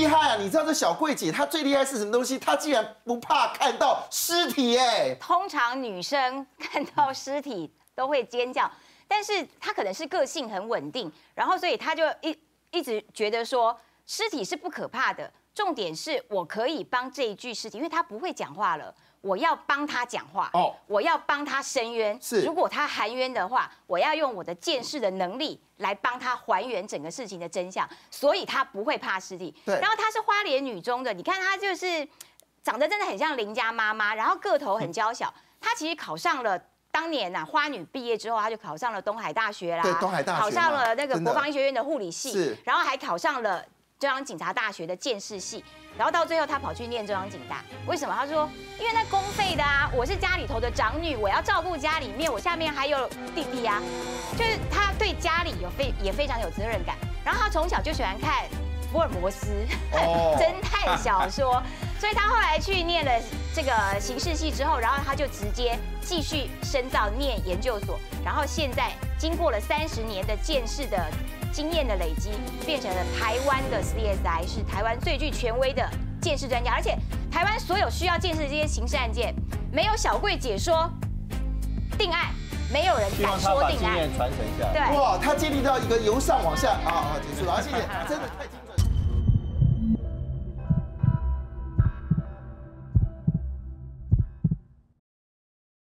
害啊！你知道这小桂姐她最厉害是什么东西？她竟然不怕看到尸体哎！ 通常女生看到尸体都会尖叫，但是她可能是个性很稳定，然后所以她就一直觉得说尸体是不可怕的，重点是我可以帮这一具尸体，因为她不会讲话了。 我要帮他讲话，我要帮他申冤。是，如果他含冤的话，我要用我的鉴识的能力来帮他还原整个事情的真相，所以他不会怕尸体。对，然后她是花莲女中的，你看她就是长得真的很像邻家妈妈，然后个头很娇小。她其实考上了当年呐，花女毕业之后，她就考上了东海大学啦，对，东海大学考上了那个国防医学院的护理系，是，然后还考上了中央警察大学的鉴识系。 然后到最后，他跑去念中央警大，为什么？他说，因为那公费的啊，我是家里头的长女，我要照顾家里面，我下面还有弟弟啊，就是他对家里也非常有责任感。然后他从小就喜欢看福尔摩斯侦探小说，所以他后来去念了这个刑事系之后，然后他就直接继续深造念研究所，然后现在经过了30年的鉴识的 经验的累积，变成了台湾的 CSI， 是台湾最具权威的鉴识专家。而且台湾所有需要鉴识的这些刑事案件，没有小桂姐说定案，没有人敢说定案。 经验传承下来。 对， 哇，他建立到一个由上往下结束了，谢谢，真的太。